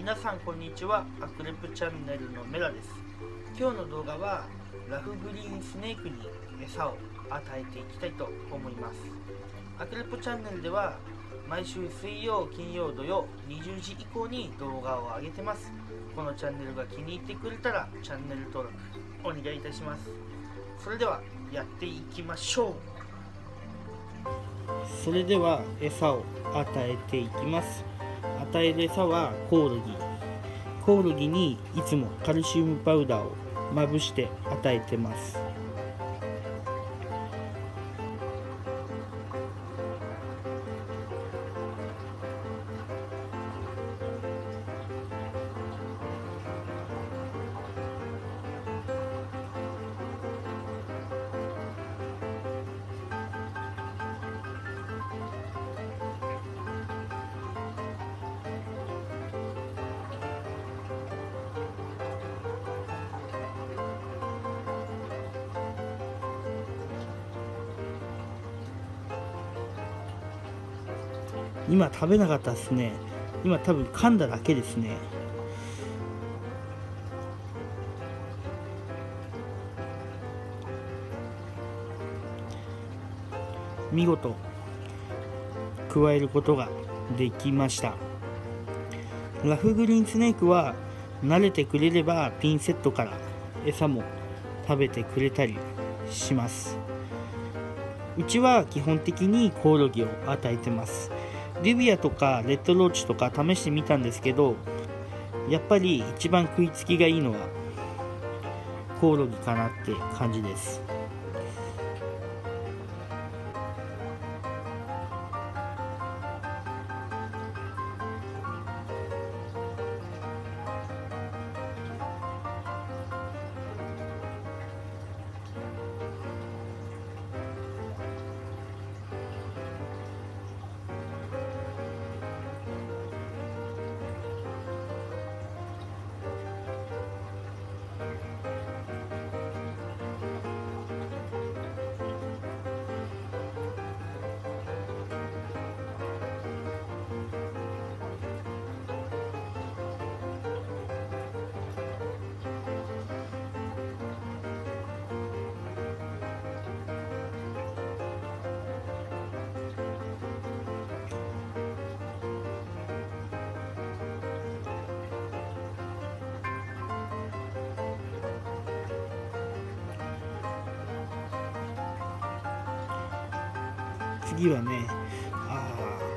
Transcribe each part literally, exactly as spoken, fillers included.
皆さんこんにちは。アクレプチャンネルのメラです。今日の動画はラフグリーンスネークに餌を与えていきたいと思います。アクレプチャンネルでは毎週水曜、金曜、土曜にじゅうじ以降に動画を上げてます。このチャンネルが気に入ってくれたらチャンネル登録お願いいたします。それではやっていきましょう。それでは餌を与えていきます。与える餌はコオロギ。コオロギにいつもカルシウムパウダーをまぶして与えてます。今食べなかったですね。今多分噛んだだけですね。見事加えることができました。ラフグリーンスネークは慣れてくれればピンセットから餌も食べてくれたりします。うちは基本的にコオロギを与えてます。リビアとかレッドローチとか試してみたんですけど、やっぱり一番食いつきがいいのはコオロギかなって感じです。次はね、あ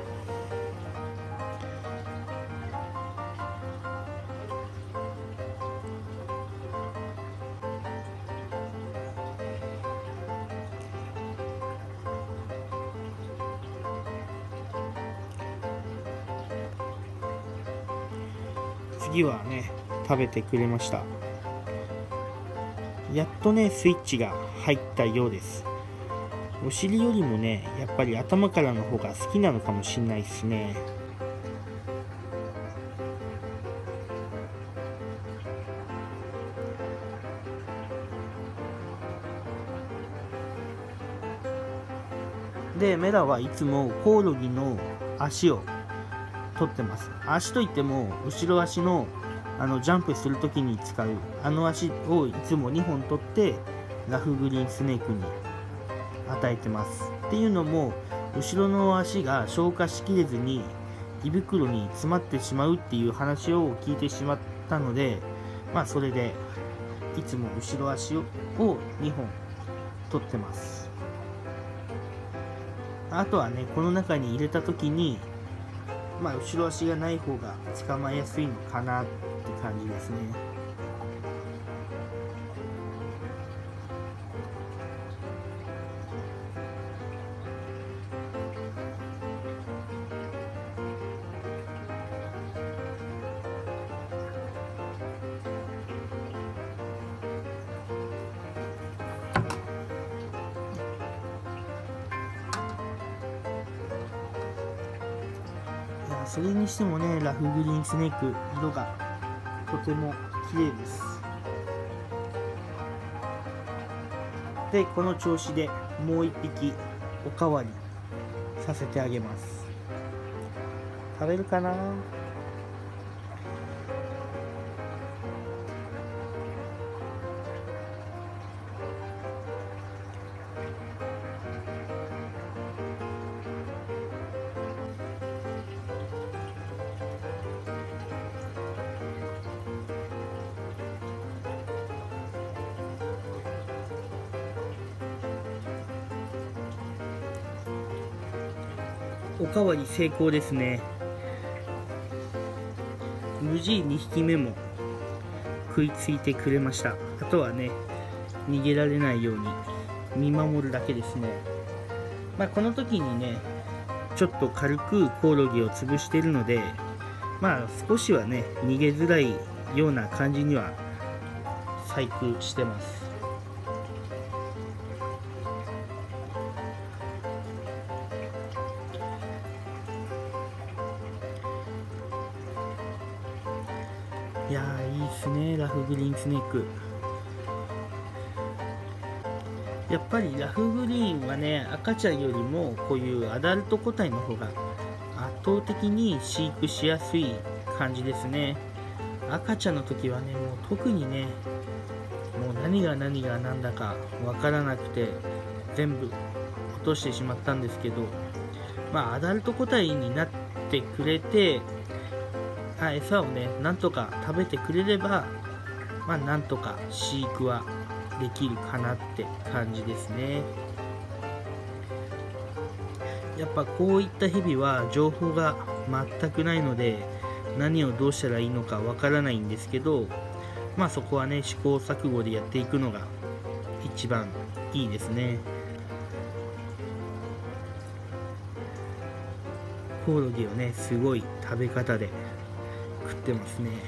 次はね食べてくれました。やっとねスイッチが入ったようです。お尻よりもねやっぱり頭からの方が好きなのかもしれないですね。でメラはいつもコオロギの足を取ってます。足といっても後ろ足のあのジャンプするときに使うあの足をいつもにほん取ってラフグリーンスネークに与えてます。っていうのも後ろの足が消化しきれずに胃袋に詰まってしまうっていう話を聞いてしまったので、まあそれでいつも後ろ足をにほん取ってます。あとはねこの中に入れた時にまあ後ろ足がない方が捕まえやすいのかなって感じですね。それにしてもねラフグリーンスネーク色がとても綺麗です。でこの調子でもう一匹おかわりさせてあげます。食べるかな。 おかわり成功ですね。無事にひきめも食いついてくれました。あとはね、逃げられないように見守るだけですね。まあ、この時にね、ちょっと軽くコオロギを潰しているので、まあ少しはね、逃げづらいような感じには細工してます。いやー、いいっすね、ラフグリーンスネーク。やっぱりラフグリーンはね、赤ちゃんよりもこういうアダルト個体の方が圧倒的に飼育しやすい感じですね。赤ちゃんの時はね、もう特にね、もう何が何が何だかわからなくて全部落としてしまったんですけど、まあアダルト個体になってくれて、あ餌をねなんとか食べてくれれば、まあなんとか飼育はできるかなって感じですね。やっぱこういったヘビは情報が全くないので、何をどうしたらいいのかわからないんですけど、まあそこはね試行錯誤でやっていくのが一番いいですね。コオロギをねすごい食べ方で食ってますね。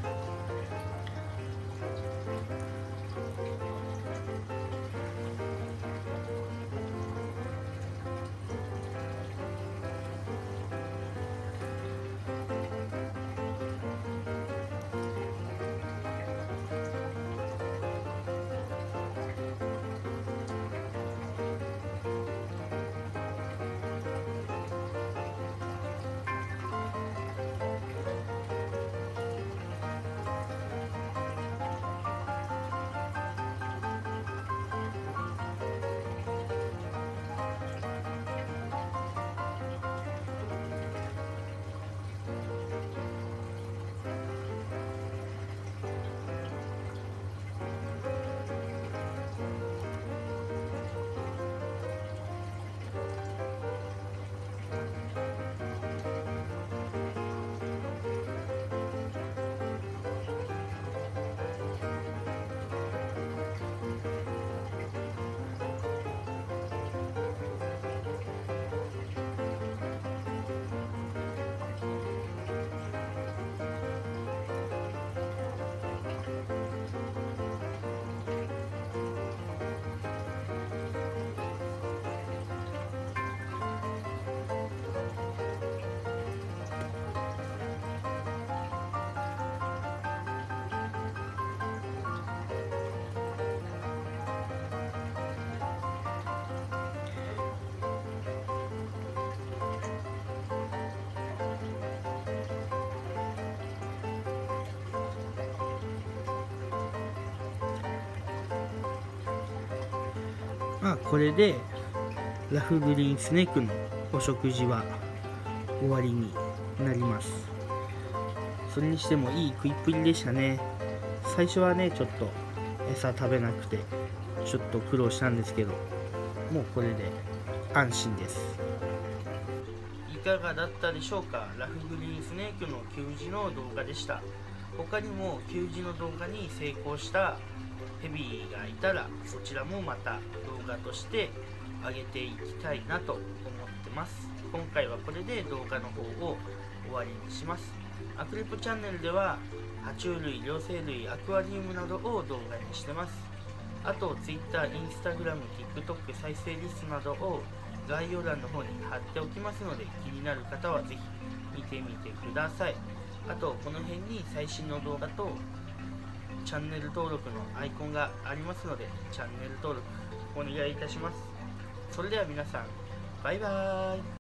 まあこれでラフグリーンスネークのお食事は終わりになります。それにしてもいい食いっぷりでしたね。最初はねちょっと餌食べなくてちょっと苦労したんですけど、もうこれで安心です。いかがだったでしょうか。ラフグリーンスネークの給餌の動画でした。他にも給餌の動画に成功したヘビがいたら、そちらもまた動画として上げていきたいなと思ってます。今回はこれで動画の方を終わりにします。アクリポチャンネルでは爬虫類、両生類、アクアリウムなどを動画にしてます。あと Twitter、Instagram、TikTok 再生リストなどを概要欄の方に貼っておきますので、気になる方はぜひ見てみてください。あとこの辺に最新の動画とチャンネル登録のアイコンがありますので、チャンネル登録お願いいたします。それでは皆さん、バイバーイ。